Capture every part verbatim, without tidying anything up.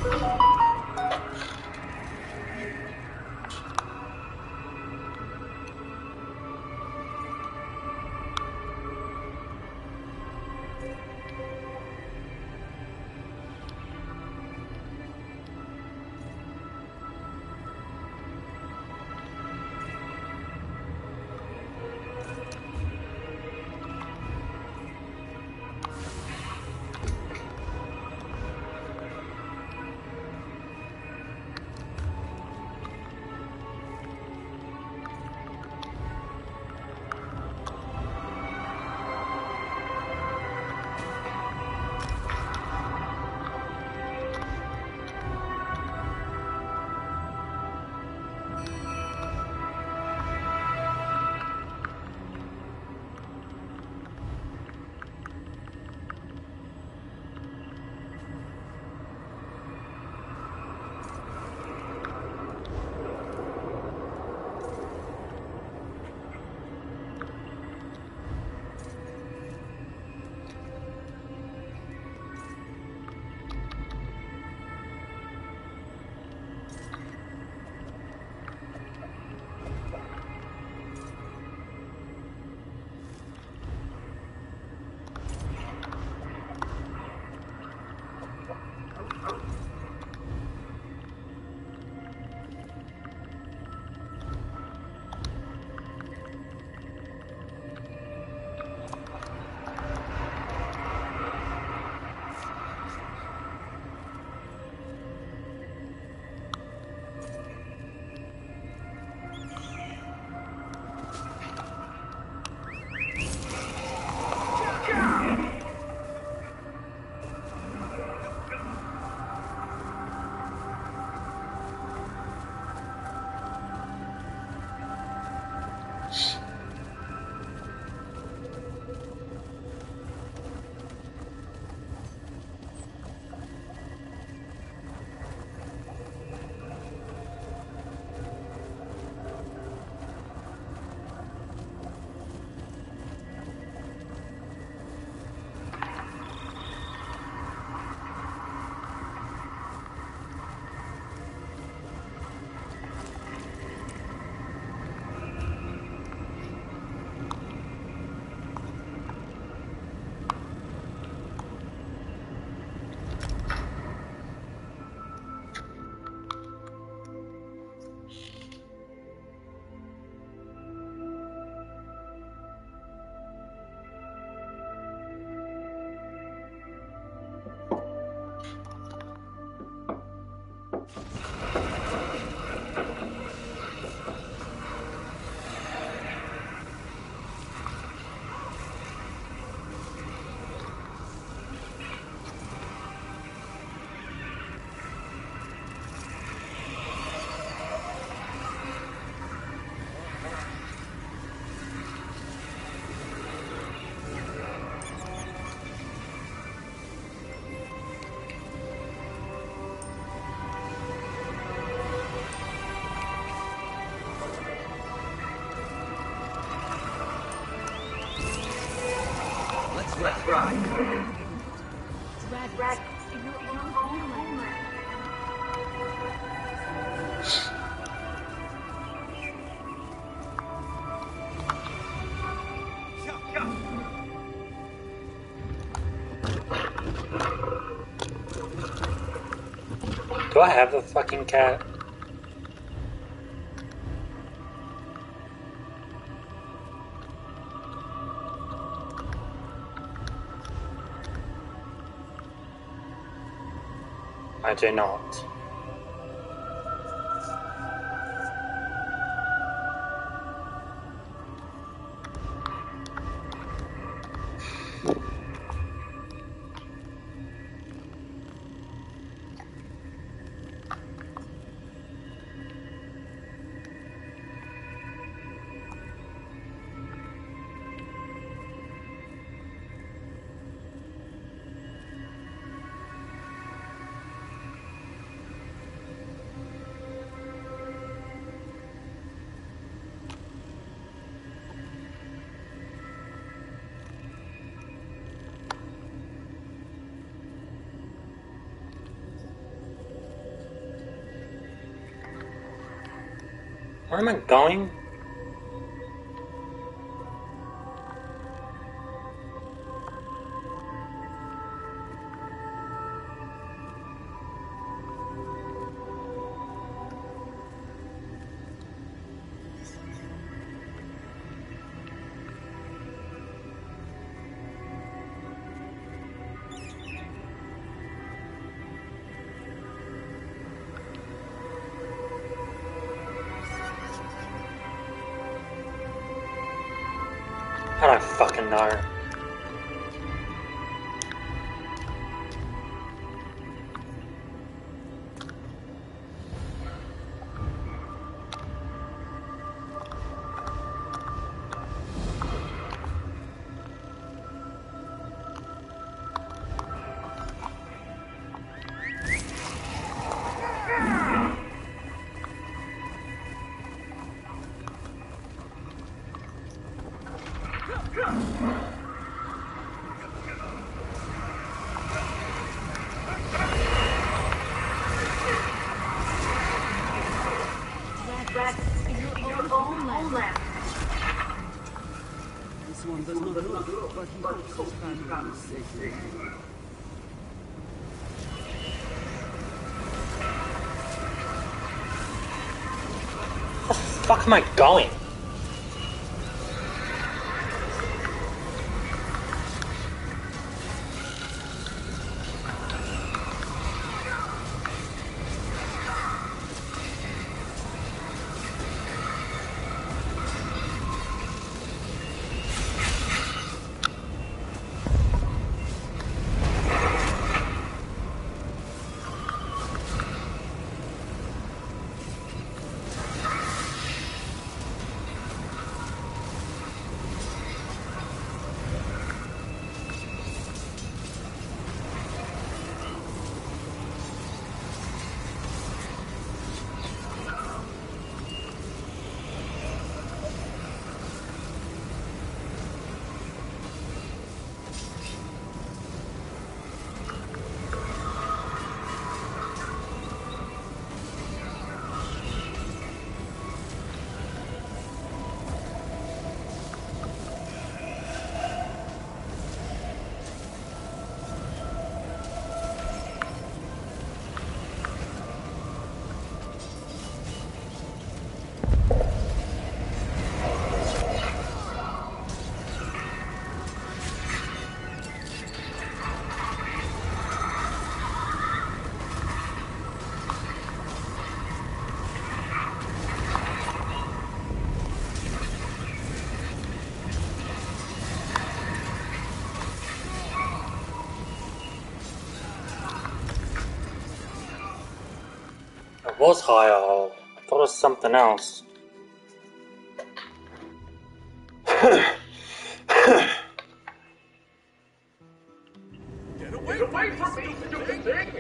Let's rock. Rad, Rad, you're on homeland. Do I have a fucking cat? I do not. Where am I going? I don't fucking know. This one does not look, but he hopes his family is safe. Where the fuck am I going? It was higher hole. I thought it was something else. Get away, Get away from me, stupid thing!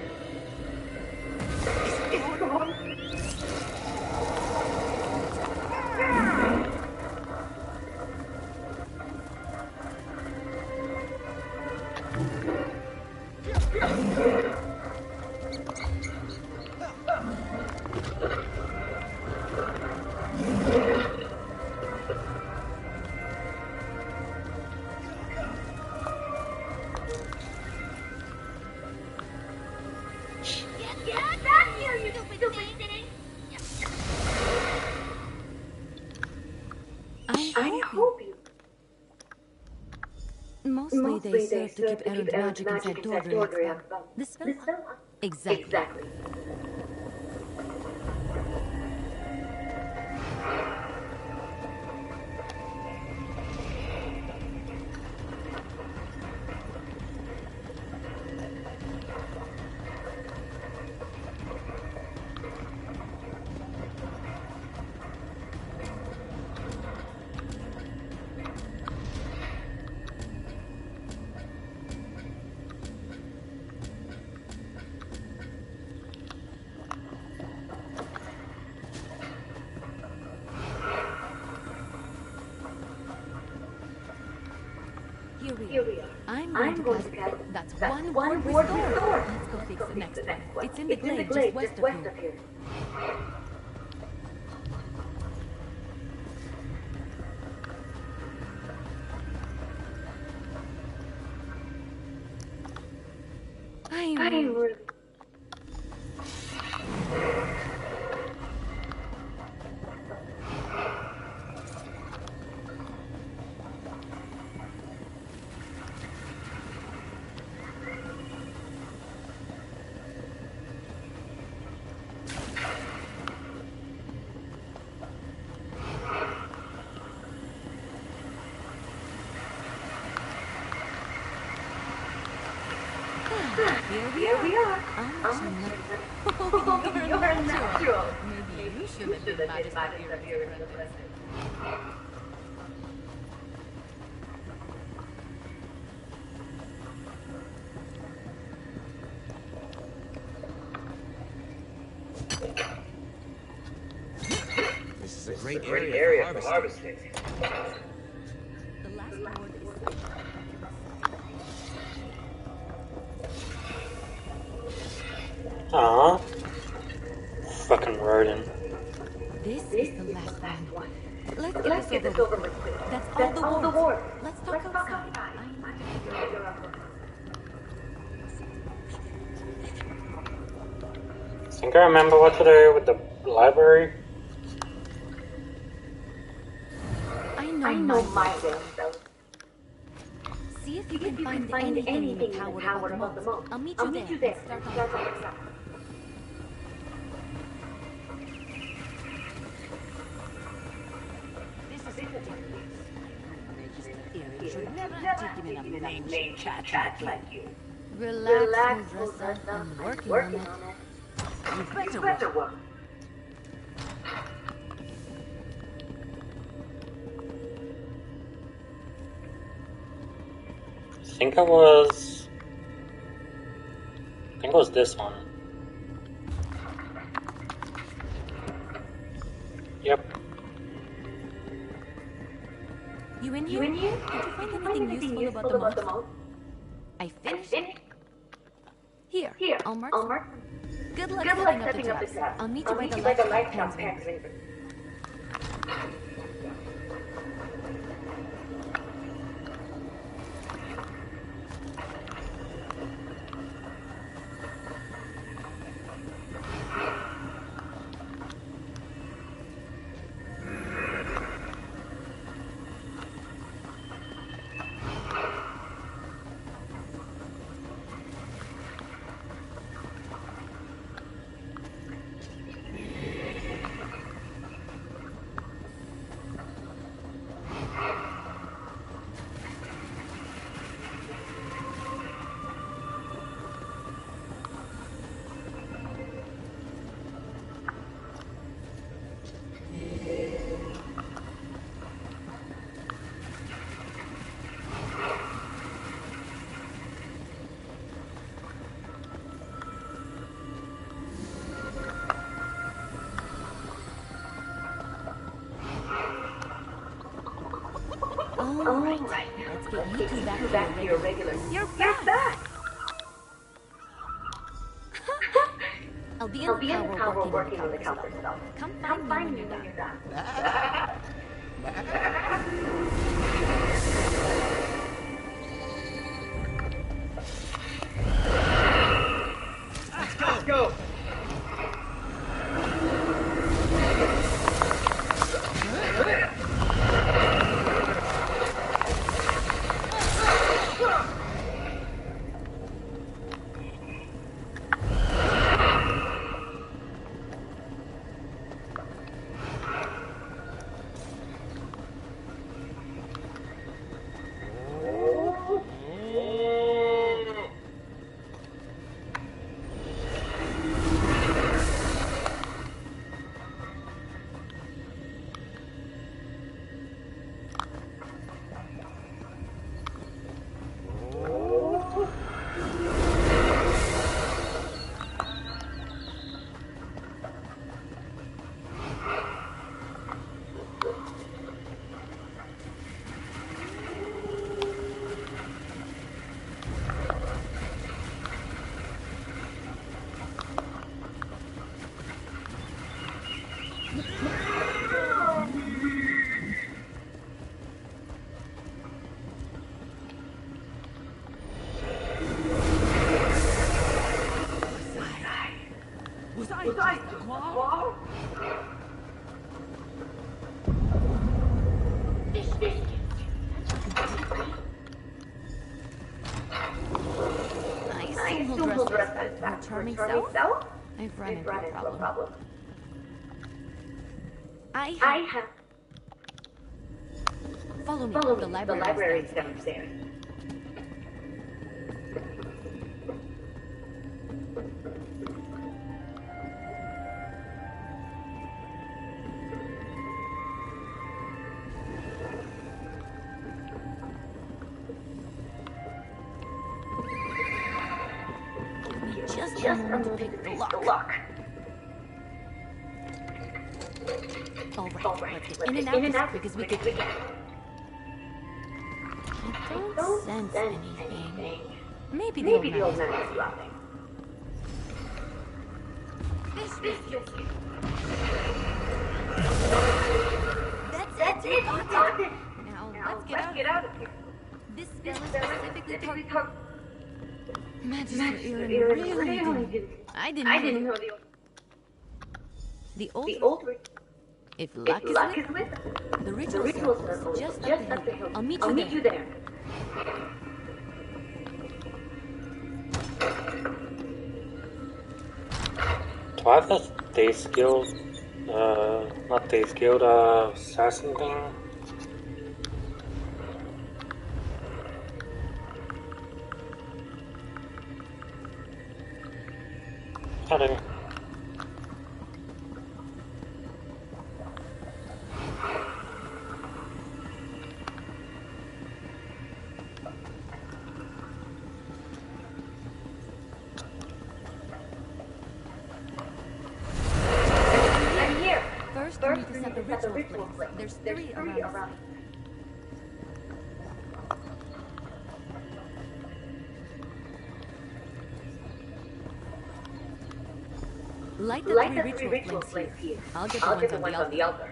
Mostly they serve to keep errant magic inside Dordreak. This spell? Exactly. Exactly. Here we Here are. we are. I'm going, I'm to, going cast, to cast That's, that's one one ward ward restored. restored. Let's go fix Go the fix next the one. next one. It's in the It's in glade, the glade just west, just west of of here. here. Here we Here are. we are. Almost Um, oh, you're, you're a a natural. natural. Maybe you should have Should been have been Majesty Majesty Beer's Beer's apprentice. apprentice. This is a great, Great area, area for for harvesting. harvesting. The last word is Aw. Fucking rodent. This This is the is last the last one. one. Let's get Let's this get over this with. over with. That's all That's the all the wars. wars. Let's talk Let's talk outside. outside. I need I to need to figure figure out. out. Think I remember what to do with the library? I know, I know my my way. way, though. See if you If can you find, can find anything, anything in the tower, tower above the moat. I'll meet you I'll there. meet you there. and Start on Start the on top. the top. This is ridiculous. Majesty should never have taken in a mangy cat like you. Relax, Relax, Mudressa. Mudressa. I'm working, Working on it. on it. You better You work. better work. I think it was... I think it was this one. Yep. You in You here? in here? Did you find Did you anything, anything useful, useful about the about the moat? moat? I I finished. finished. Here, Here, I'll mark. I'll mark. Good luck Good setting luck up setting the up the traps. traps. I'll meet you I'll by meet the you by the light light shop, shop, Pansy. Pansy. All right. right. Let's get you Get two you back, two to, back to your your regular. regular. You're You're back. back. I'll be in I'll the be in the tower tower working, working on on the the counter counter stuff. stuff. Come find Come me find when me you're when done. you're done. Let's go. Was I Was I just a just claw? claw? Fish, fish. I I assume he'll assume he'll dress dress as as her that. charming Charming self. self? I've run We've into run a into a problem. problem. I I have. have Follow me. follow the me. library, The library is is downstairs. downstairs. Just a Just a moment to moment to pick the pick lock. the lock. All right, All right, let's get let's in and get out in and as out quick as as we quick can. as we can. I don't, Don't sense, sense anything. anything. Maybe the Maybe old the old man. man is laughing. This, this, this. That's, That's it. it. We We got got it. it. Now, Now let's get let's out get of out of here. here. This This spell is spell is specifically specifically targeted. targeted. Magister Magister Aaron Aaron really, really didn't. didn't. I didn't. I know didn't the- know the old. The old. The old. ri- If If luck is luck with is with us, the the ritual ritual circle circle is is just, just up, the up the hill. hill. I'll meet I'll you meet there. you there. Do I have the Days Guild, uh, not Days Guild, uh, assassin thing? I didn't. I'm here. First, First, we we need to set the need to set the ritual ritual flames. flames. There's There's three three around. around. Light the Light three the three ritual, ritual flames flames here. here. I'll get the I'll ones, get the on, ones the on the altar. altar.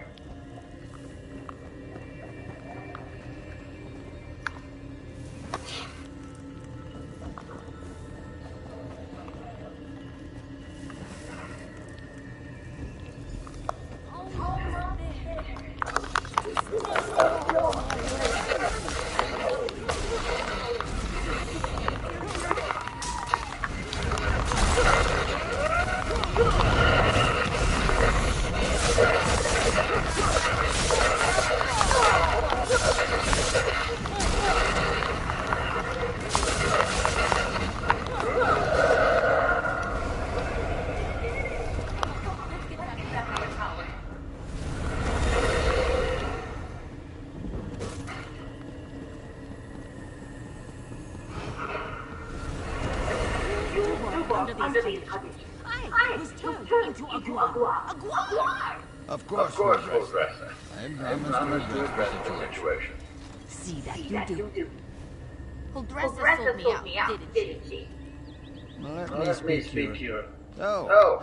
Under these cottage. I was turned into a guar. A guar! Of course, Of course, we'll we'll dress. dress it. I I promise promise to to address address the the situation. situation. See that See you that do. you do. Holdressa Dressa sold me sold out, me out, didn't she? didn't she? Well, let Well, me let me speak speak to to you. you. Oh, Oh,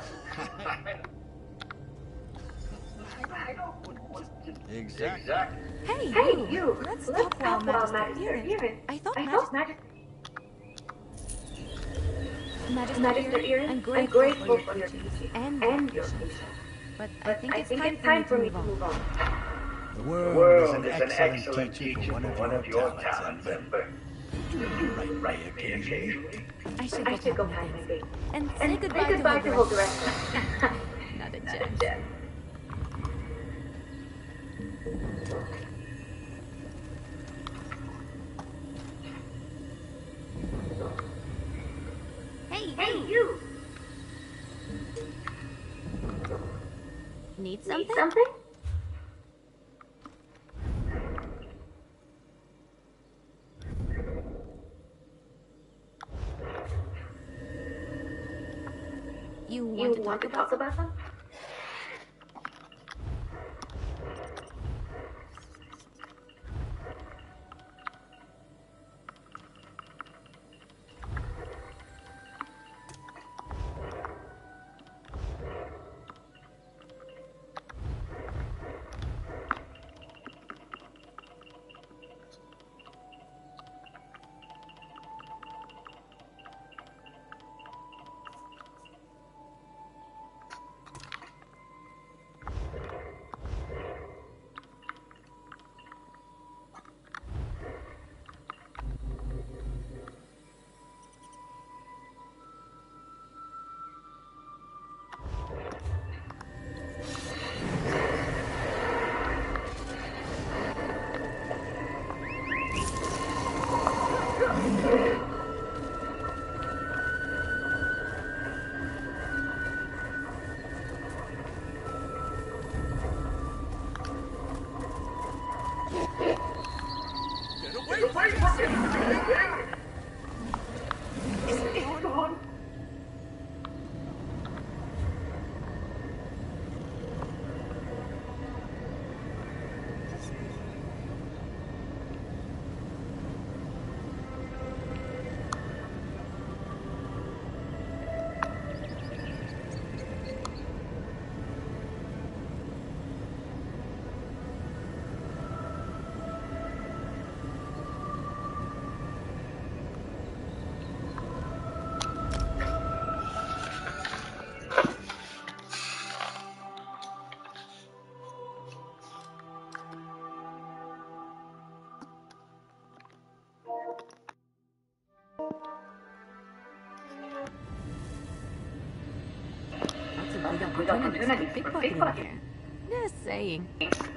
exactly. exactly. Hey, Hey, you! you! Let's, Let's talk while talk while Magister Magister Aaron. Aaron. I thought I Magister, thought Magister Magister, Magister Aaron, Aaron, I'm I'm grateful, grateful for for your your teaching teaching and, and your your patience. patience. But I But think I it's think time, it's for, time me for to me move to on. move on. The The world, world is an excellent teacher for one of one your of your talents, talents, Ember. Ember. You write right occasionally. Occasionally. I should I go, should go pack pack my my things. things. And say And goodbye, say goodbye to to Holdressa. Holdressa. Not a Not a chance. chance. Hey, Hey, you! you! Need Need something? something? You want You to want talk to about talk about them? It's gone. Lots of big opportunities for pickpocketing here. Just saying.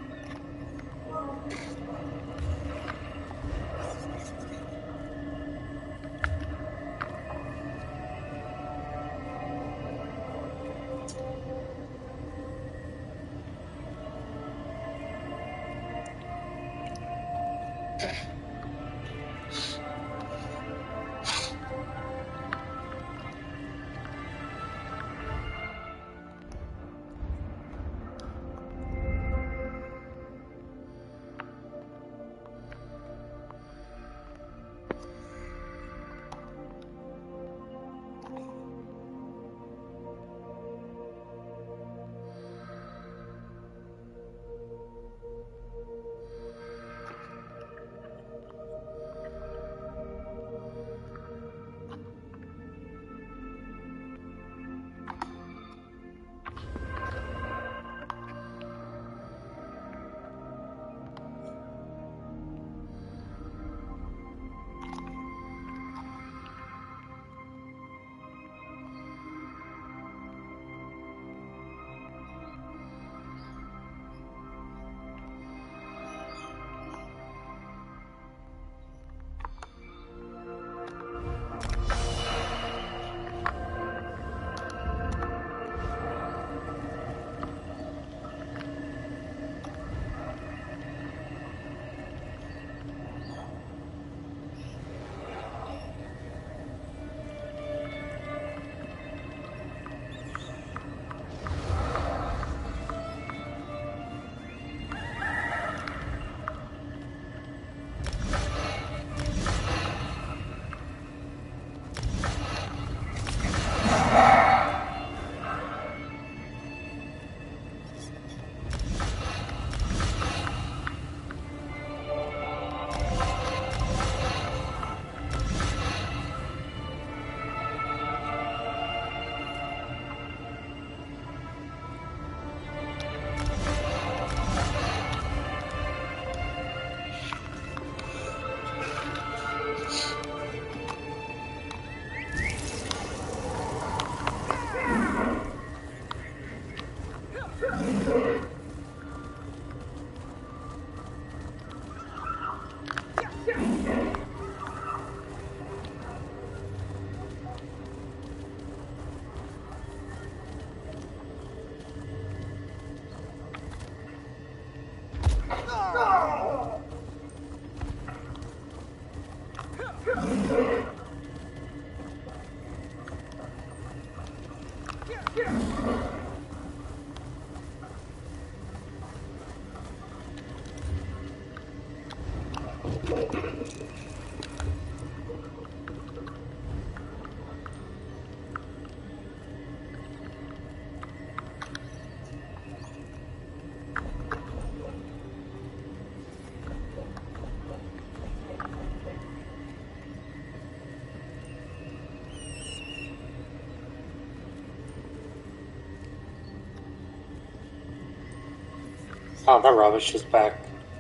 Oh, that rubbish is back.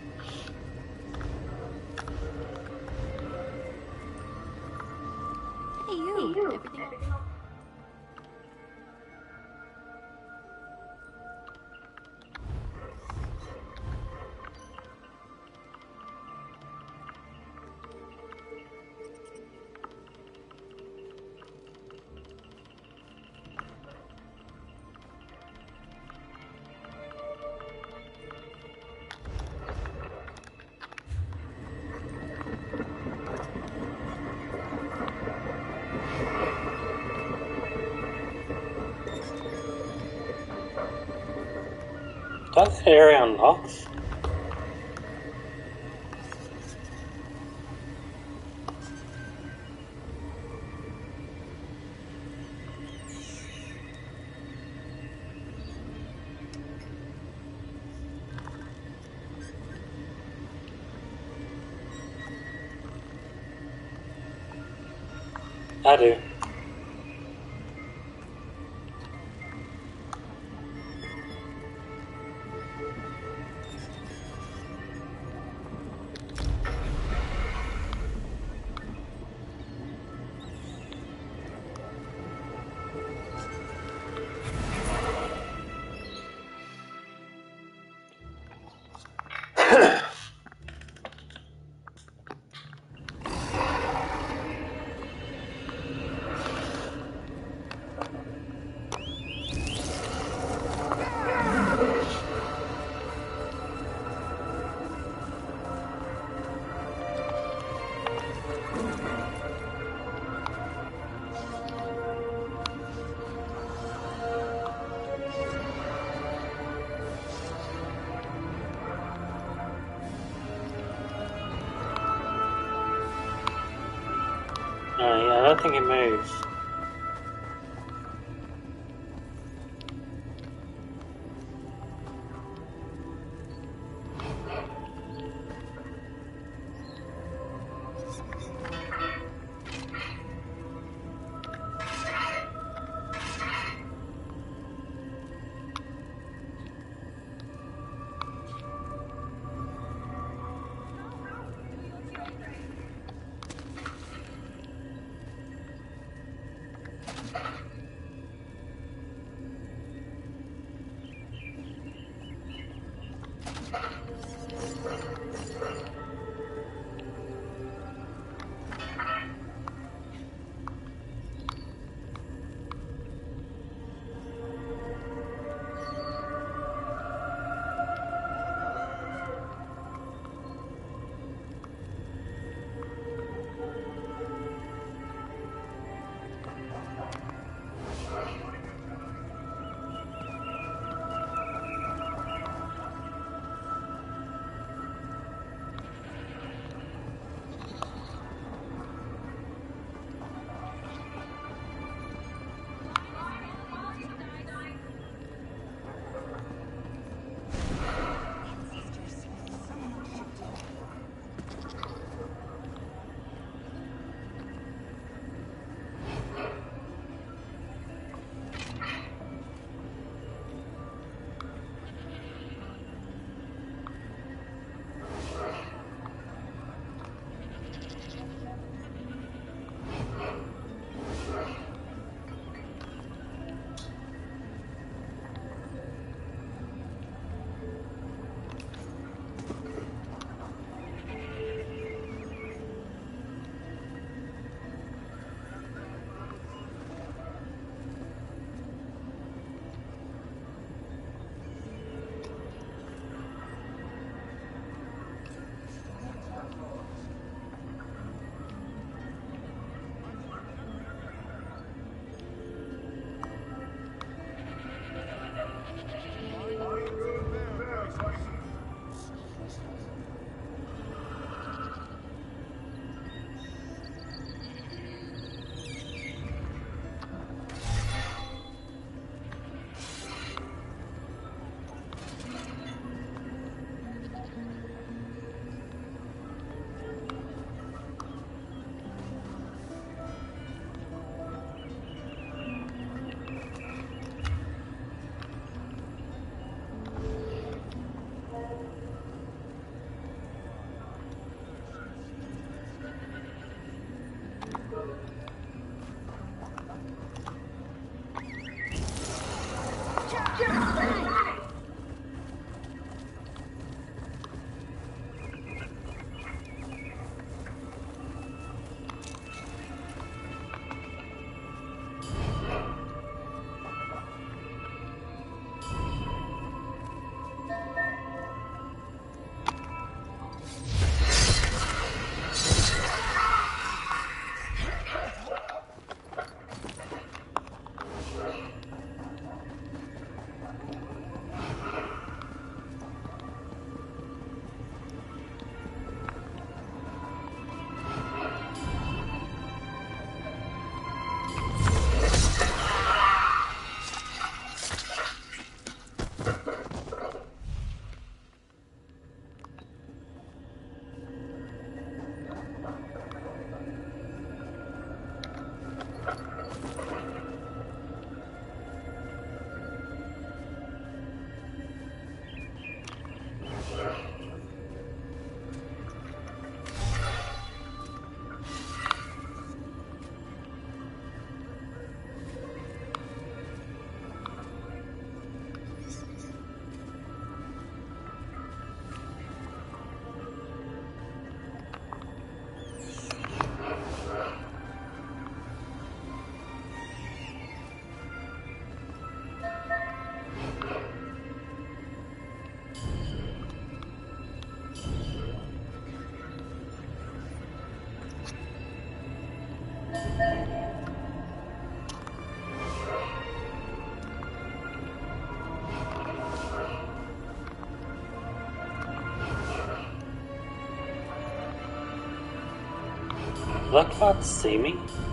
Hey, you. You. Everything Everything else? Does the area unlocks? I do. Oh, yeah, I don't think it moves. Black Fox see me?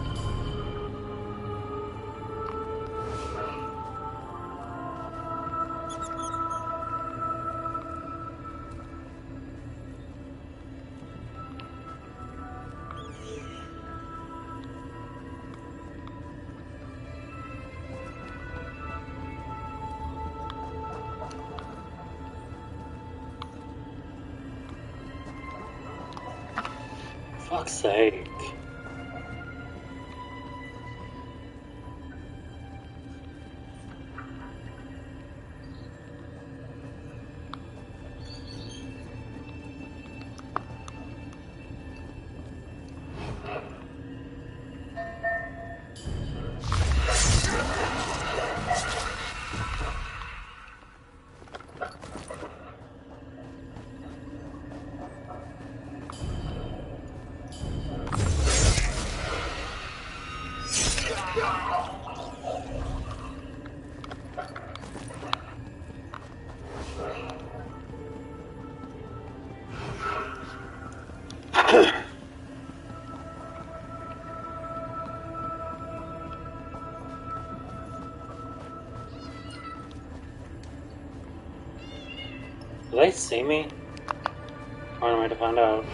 Fuck's sake. Do they see me? Or am I to find out?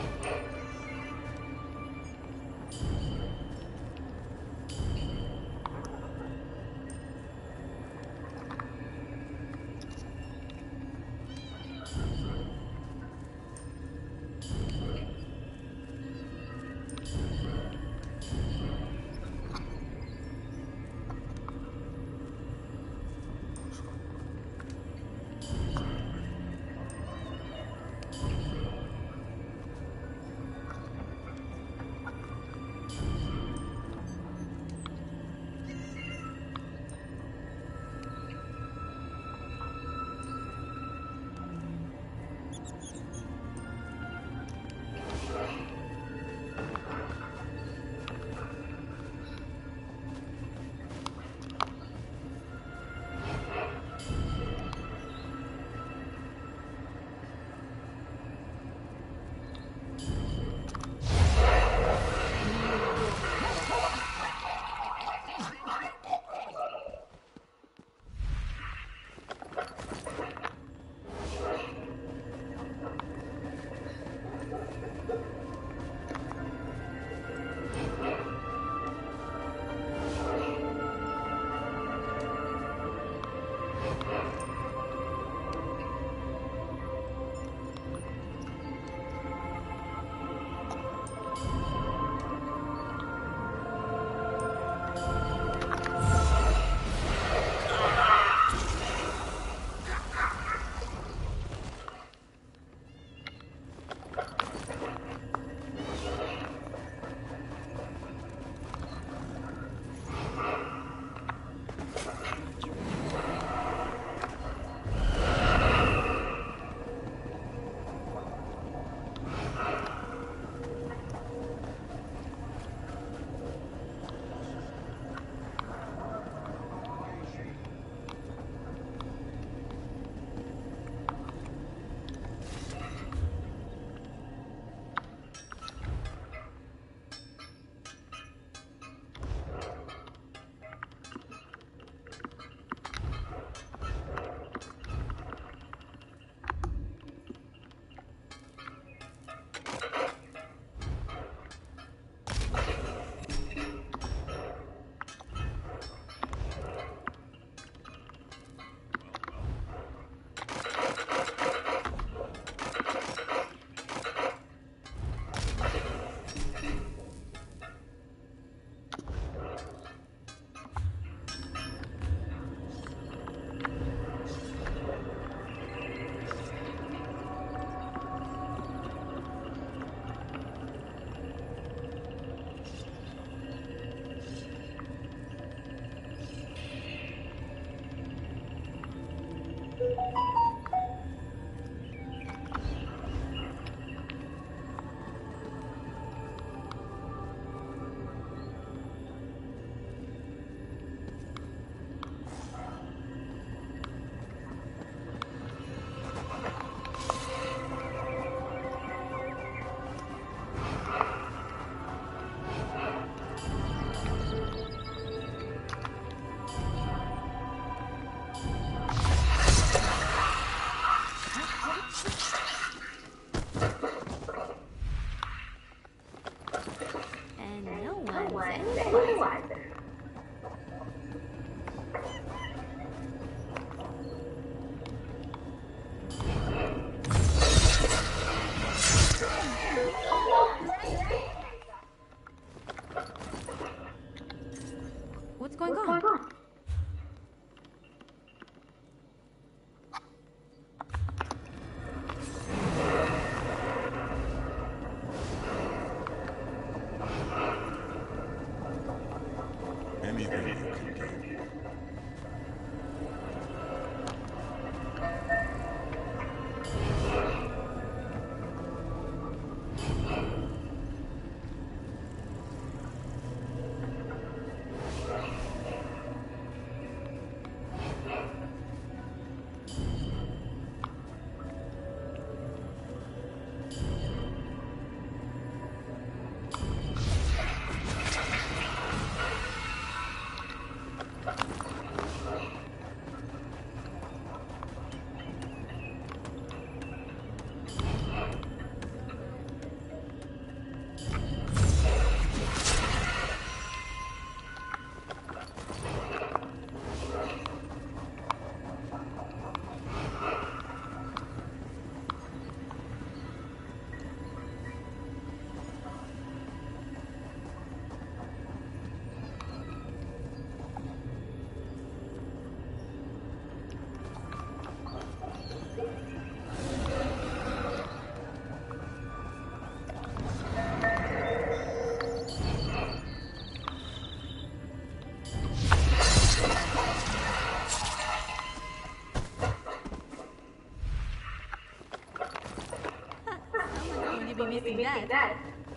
be missing that.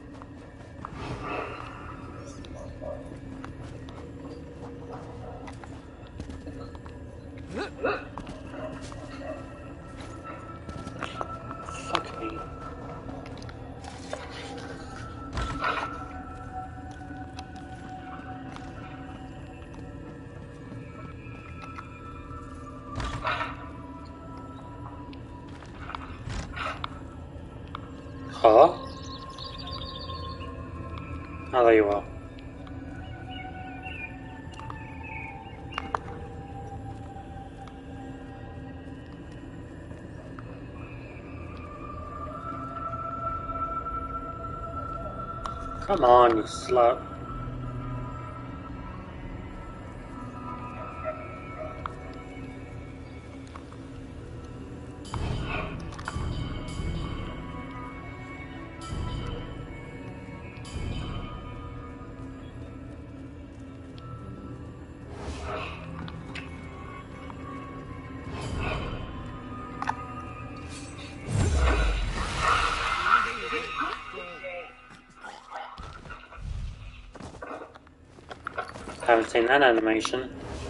Fuck me. Huh? Oh, there you are. Come on, you slut. Haven't seen that animation.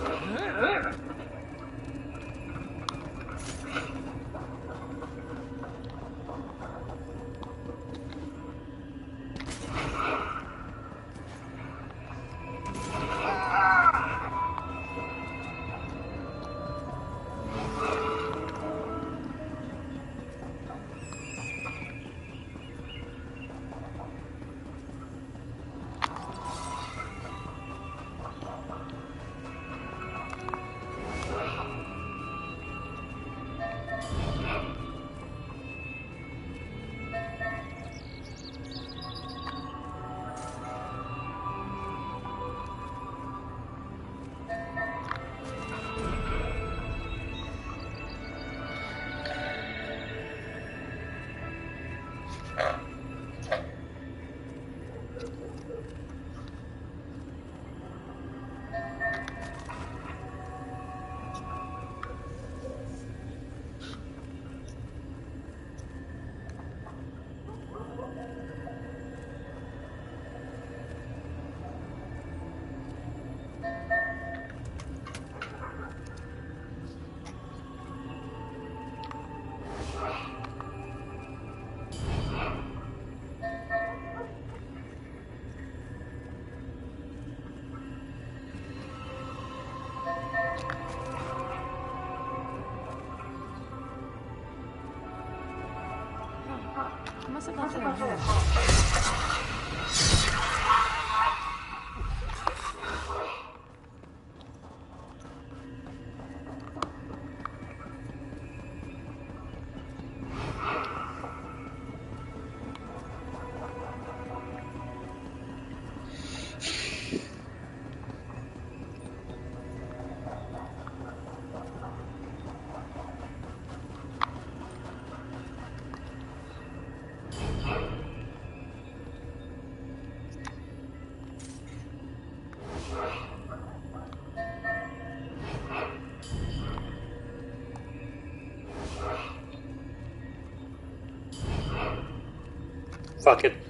I must have left it here. Fuck it.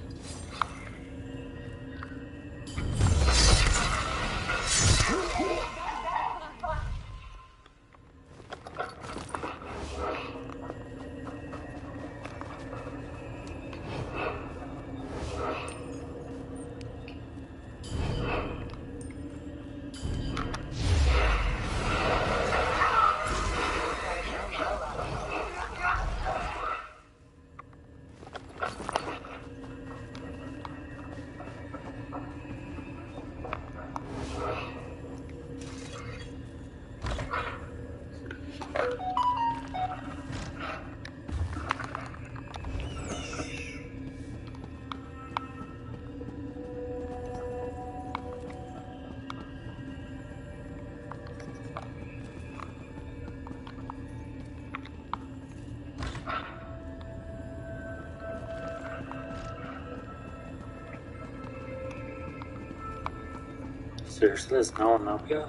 Seriously, there's no one up here?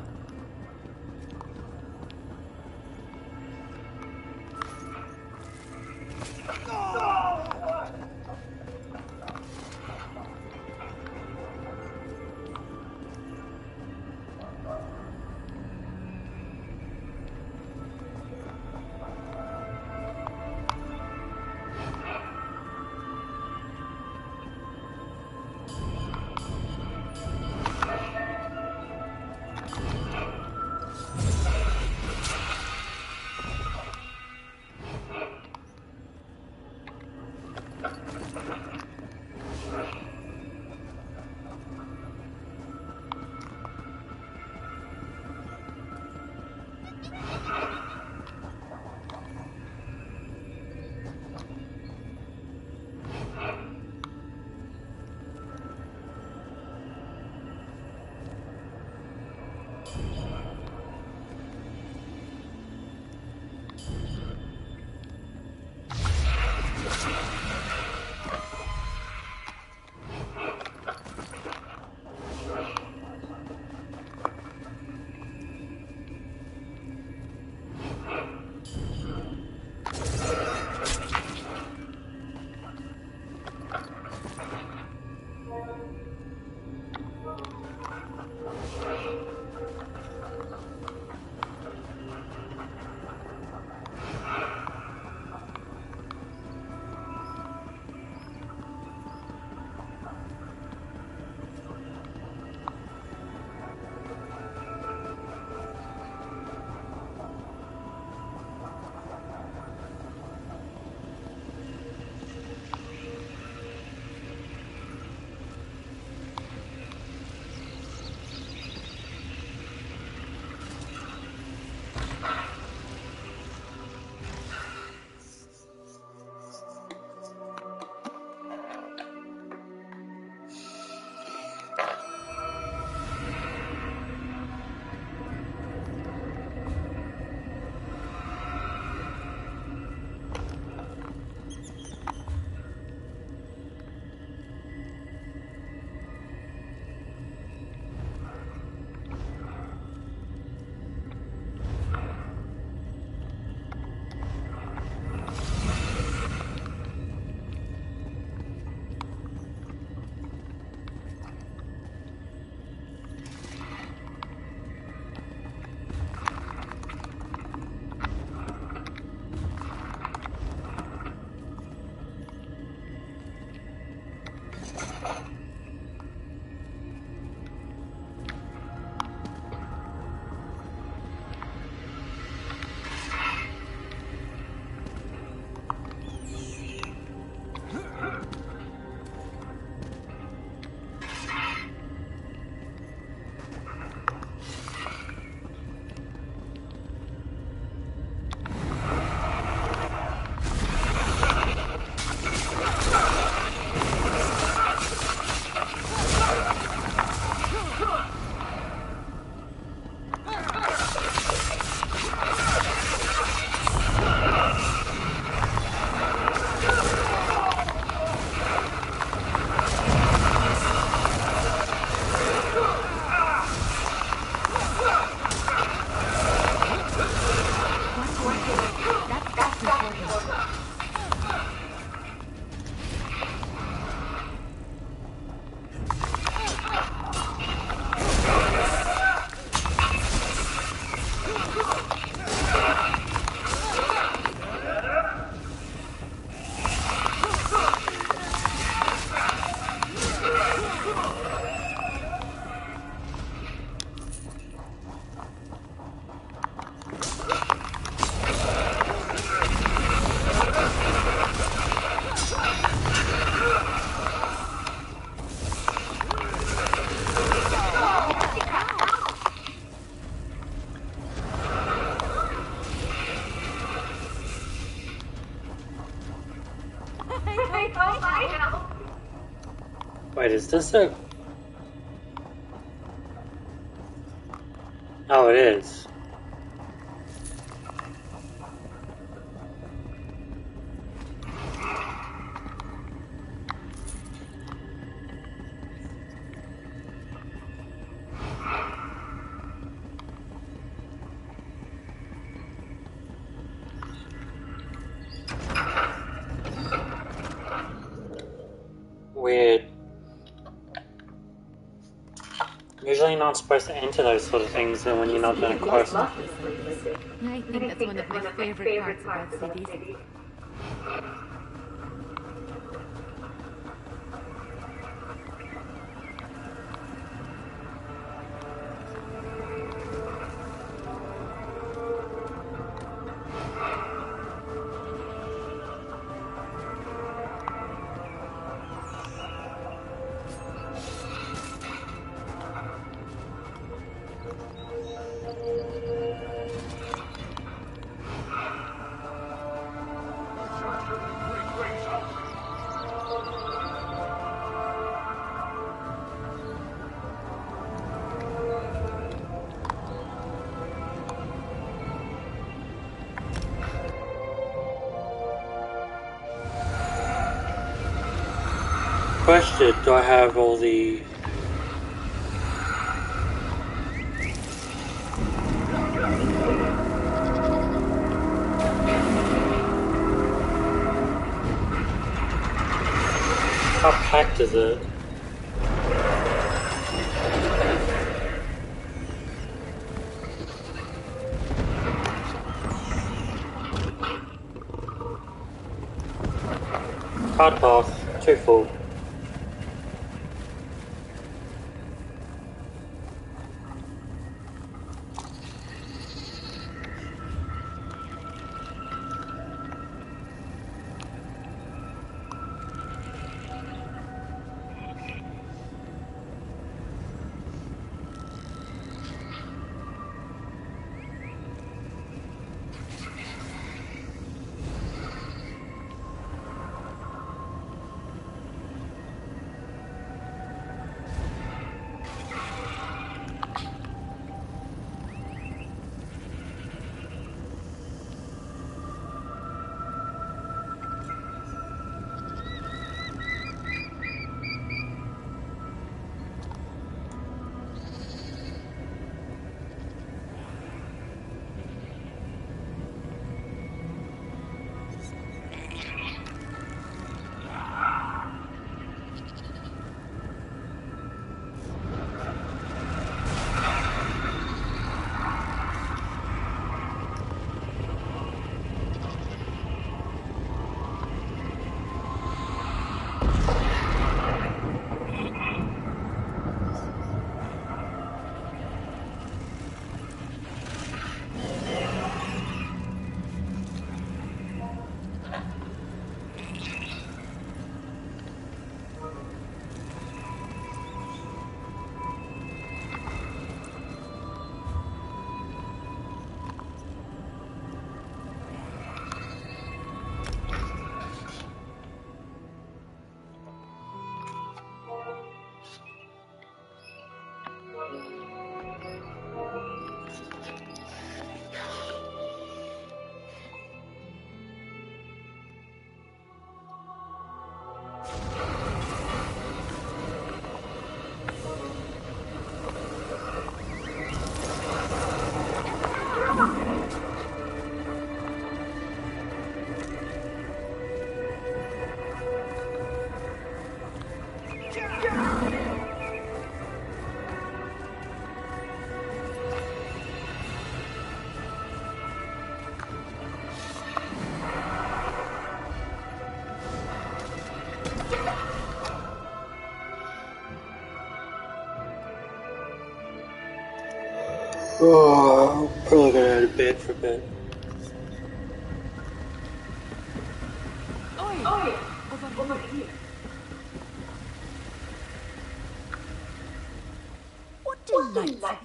Wait, is this a... Oh, it is. Weird. Usually you're not supposed to enter those sort of things when you're not doing a quest. I think that's one of my favorite parts about cities. Question, do I have all the... How packed is it? Card path, too full. Oh, I'm probably gonna go to bed for a bit. Oi! Oi! Over, over here. What delightful...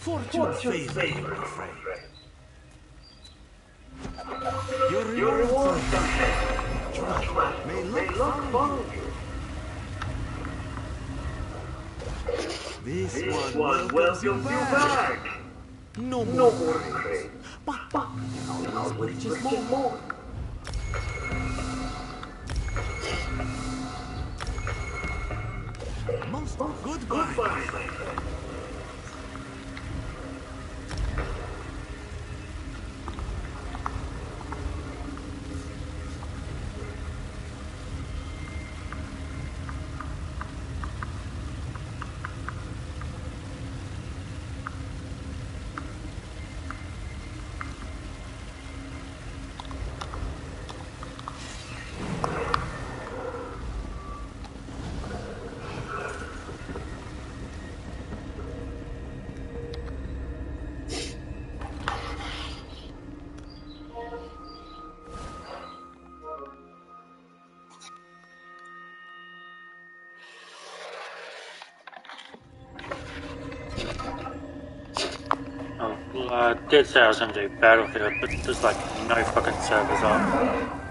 Fortune favors you, my friend. Your Your reward reward someday may luck follow you. This, This one one welcomes you welcomes you back. back. No more No more praise. praise. But, but, always Always purchase purchase more. more. Most goodbye. Goodbye, my friend. Oh, well, I did say I was going to do Battlefield, but there's like no fucking servers on.